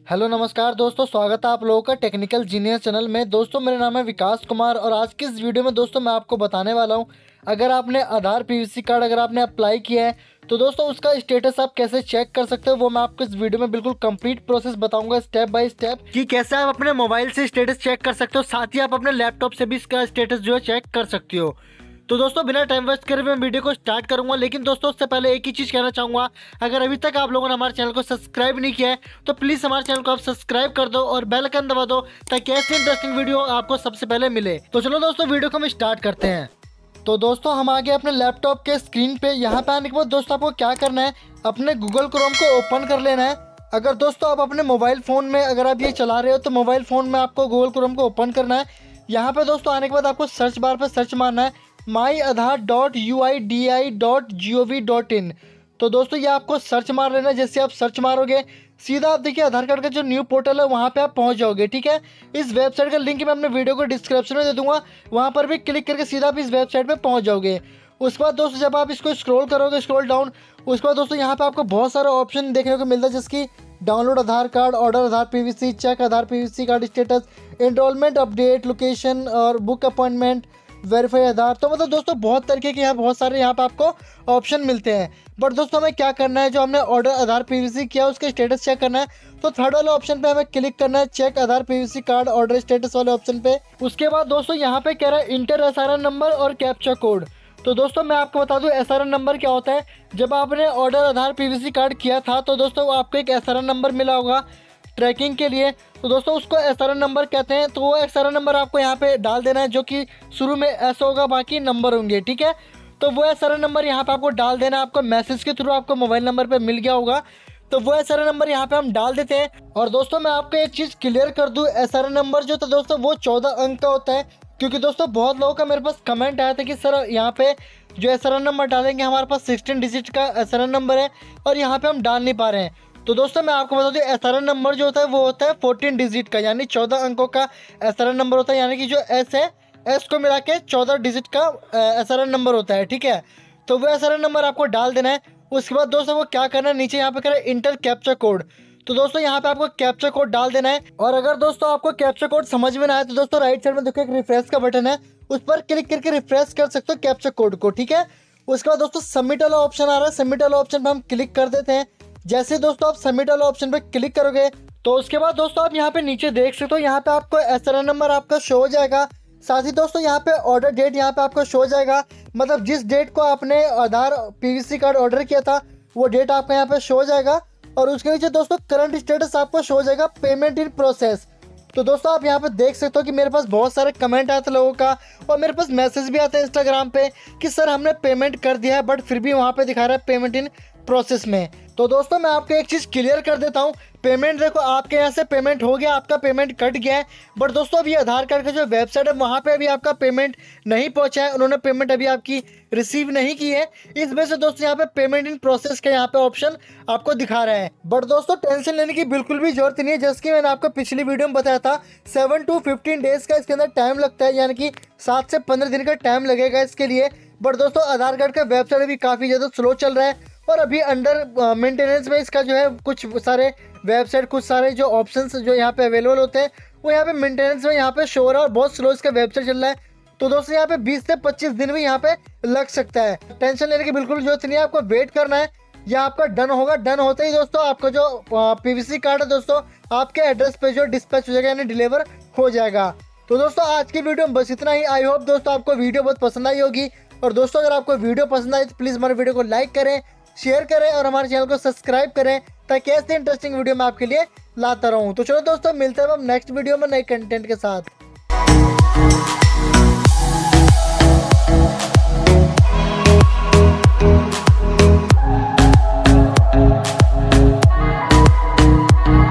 Hello नमस्कार दोस्तों, स्वागत है आप लोगों का टेक्निकल जीनियस चैनल में। दोस्तों मेरा नाम है विकास कुमार और आज की इस वीडियो में दोस्तों मैं आपको बताने वाला हूं, अगर आपने आधार पीवीसी कार्ड अगर आपने अप्लाई किया है तो दोस्तों उसका स्टेटस आप कैसे चेक कर सकते हो, वो मैं आपको इस वीडियो में बिल्कुल कंप्लीट प्रोसेस बताऊंगा स्टेप बाय स्टेप कि कैसे आप अपने मोबाइल से स्टेटस चेक कर सकते हो, साथ ही आप अपने लैपटॉप से भी इसका स्टेटस जो है चेक कर सकते हो। तो दोस्तों बिना टाइम वेस्ट करे मैं वीडियो को स्टार्ट करूंगा, लेकिन दोस्तों उससे पहले एक ही चीज़ कहना चाहूँगा, अगर अभी तक आप लोगों ने हमारे चैनल को सब्सक्राइब नहीं किया है तो प्लीज़ हमारे चैनल को आप सब्सक्राइब कर दो और बेल आइकन दबा दो ताकि ऐसी इंटरेस्टिंग वीडियो आपको सबसे पहले मिले। तो चलो दोस्तों वीडियो को हम स्टार्ट करते हैं। तो दोस्तों हम आ गए अपने लैपटॉप के स्क्रीन पे। यहाँ पे आने के बाद दोस्तों आपको क्या करना है, अपने गूगल क्रोम को ओपन कर लेना है। अगर दोस्तों आप अपने मोबाइल फ़ोन में अगर आप ये चला रहे हो तो मोबाइल फ़ोन में आपको गूगल क्रोम को ओपन करना है। यहाँ पे दोस्तों आने के बाद आपको सर्च बार पर सर्च मारना है myaadhar.uidi.gov.in। तो दोस्तों ये आपको सर्च मार लेना है। जैसे आप सर्च मारोगे सीधा आप देखिए आधार कार्ड का जो न्यू पोर्टल है वहाँ पे आप पहुँच जाओगे। ठीक है, इस वेबसाइट का लिंक मैं अपने वीडियो को डिस्क्रिप्शन में दे दूंगा, वहाँ पर भी क्लिक करके सीधा आप इस वेबसाइट पे पहुँच जाओगे। उसके बाद दोस्तों जब आप इसको स्क्रॉल करोगे, स्क्रॉल डाउन, उसके बाद दोस्तों यहाँ पे आपको बहुत सारा ऑप्शन देखने को मिलता है, जिसकी download Aadhaar card, order Aadhaar PVC, check Aadhaar PVC card status, enrolment update, location और बुक अपॉइंटमेंट, वेरीफाई आधार। तो मतलब दोस्तों बहुत तरीके के यहाँ बहुत सारे यहाँ पे आपको ऑप्शन मिलते हैं। बट दोस्तों हमें क्या करना है, जो हमने ऑर्डर आधार पीवीसी किया उसका स्टेटस चेक करना है। तो थर्ड वाले ऑप्शन पे हमें क्लिक करना है, check Aadhaar PVC card order status वाले ऑप्शन पे। उसके बाद दोस्तों यहाँ पे कह रहा है इंटर एसआरएन नंबर और कैप्चा कोड। तो दोस्तों मैं आपको बता दूं एसआरएन नंबर क्या होता है। जब आपने ऑर्डर आधार पीवीसी कार्ड किया था तो दोस्तों आपको एक एसआरएन नंबर मिला होगा ट्रैकिंग के लिए। तो दोस्तों उसको एसआरएन नंबर कहते हैं। तो वो एसआरएन नंबर आपको यहाँ पे डाल देना है, जो कि शुरू में एस होगा बाकी नंबर होंगे। ठीक है, तो वो एसआरएन नंबर यहाँ पे आपको डाल देना है। आपको मैसेज के थ्रू आपको मोबाइल नंबर पे मिल गया होगा, तो वो एसआरएन नंबर यहाँ पे हम डाल देते हैं। और दोस्तों मैं आपको एक चीज़ क्लियर कर दूँ, एसआरएन नंबर जो था दोस्तों वो 14 अंक का होता है, क्योंकि दोस्तों बहुत लोगों का मेरे पास कमेंट आया था कि सर यहाँ पे जो एसआरएन नंबर डालेंगे हमारे पास 16 डिजिट का एसआरएन नंबर है और यहाँ पे हम डाल नहीं पा रहे हैं। तो दोस्तों मैं आपको बता दूं एसआरएन नंबर जो होता है वो होता है 14 डिजिट का, यानी 14 अंकों का एसआरएन नंबर होता है। यानी कि जो एस है, एस को मिला के 14 डिजिट का एसआरएन नंबर होता है। ठीक है, तो वो एसआरएन नंबर आपको डाल देना है। उसके बाद दोस्तों वो क्या करना है, नीचे यहाँ पे करें इंटर कैप्चा कोड। तो दोस्तों यहाँ पे आपको कैप्चा कोड डाल देना है। और अगर दोस्तों आपको कैप्चा कोड समझ में ना आए तो दोस्तों राइट साइड में देखो एक रिफ्रेश का बटन है, उस पर क्लिक करके रिफ्रेश कर सकते हो कैप्चा कोड को। ठीक है, उसके बाद दोस्तों सबमिट वाला ऑप्शन आ रहा है, सबमिट वाला ऑप्शन पर हम क्लिक कर देते हैं। जैसे दोस्तों आप सबमिट वाला ऑप्शन पे क्लिक करोगे तो उसके बाद दोस्तों आप यहाँ पे नीचे देख सकते हो, यहाँ पे आपको एसआरएन नंबर आपका शो हो जाएगा। साथ ही दोस्तों यहाँ पे ऑर्डर डेट यहाँ पे आपको शो हो जाएगा, मतलब जिस डेट को आपने आधार पीवीसी कार्ड ऑर्डर किया था वो डेट आपका यहाँ पे शो हो जाएगा। और उसके नीचे दोस्तों करंट स्टेटस आपको शो हो जाएगा, पेमेंट इन प्रोसेस। तो दोस्तों आप यहाँ पे देख सकते हो कि मेरे पास बहुत सारे कमेंट आते लोगों का और मेरे पास मैसेज भी आते हैं इंस्टाग्राम पे कि सर हमने पेमेंट कर दिया है बट फिर भी वहाँ पे दिखा रहा है पेमेंट इन प्रोसेस में। तो दोस्तों मैं आपको एक चीज़ क्लियर कर देता हूँ, पेमेंट देखो आपके यहाँ से पेमेंट हो गया, आपका पेमेंट कट गया है। बट दोस्तों अभी आधार कार्ड का जो वेबसाइट है वहाँ पे अभी आपका पेमेंट नहीं पहुँचा है, उन्होंने पेमेंट अभी आपकी रिसीव नहीं की है। इस वजह से दोस्तों यहाँ पे पेमेंट इन प्रोसेस का यहाँ पे ऑप्शन आपको दिखा रहा है। बट दोस्तों टेंशन लेने की बिल्कुल भी जरूरत नहीं है, जैसे कि मैंने आपको पिछली वीडियो में बताया था 7 to 15 डेज का इसके अंदर टाइम लगता है, यानी कि 7 से 15 दिन का टाइम लगेगा इसके लिए। बट दोस्तों आधार कार्ड का वेबसाइट अभी काफ़ी ज़्यादा स्लो चल रहा है और अभी अंडर मेंटेनेंस में इसका जो है कुछ सारे वेबसाइट, कुछ सारे जो ऑप्शंस जो यहाँ पे अवेलेबल होते हैं वो यहाँ पे मेंटेनेंस में यहाँ पे शो हो रहा है और बहुत स्लो इसका वेबसाइट चल रहा है। तो दोस्तों यहाँ पे 20 से 25 दिन भी यहाँ पे लग सकता है। टेंशन लेने की बिल्कुल जरूरत नहीं है, आपको वेट करना है। यह आपका डन होगा, डन होते ही दोस्तों आपका जो पीवीसी कार्ड है दोस्तों आपके एड्रेस पे जो डिस्पैच हो जाएगा यानी डिलीवर हो जाएगा। तो दोस्तों आज की वीडियो में बस इतना ही। आई होप दोस्तों आपको वीडियो बहुत पसंद आई होगी। और दोस्तों अगर आपको वीडियो पसंद आई तो प्लीज़ हमारे वीडियो को लाइक करें, शेयर करें और हमारे चैनल को सब्सक्राइब करें ताकि ऐसे इंटरेस्टिंग वीडियो मैं आपके लिए लाता रहूं। तो चलो दोस्तों मिलते हैं हम नेक्स्ट वीडियो में नए कंटेंट के साथ।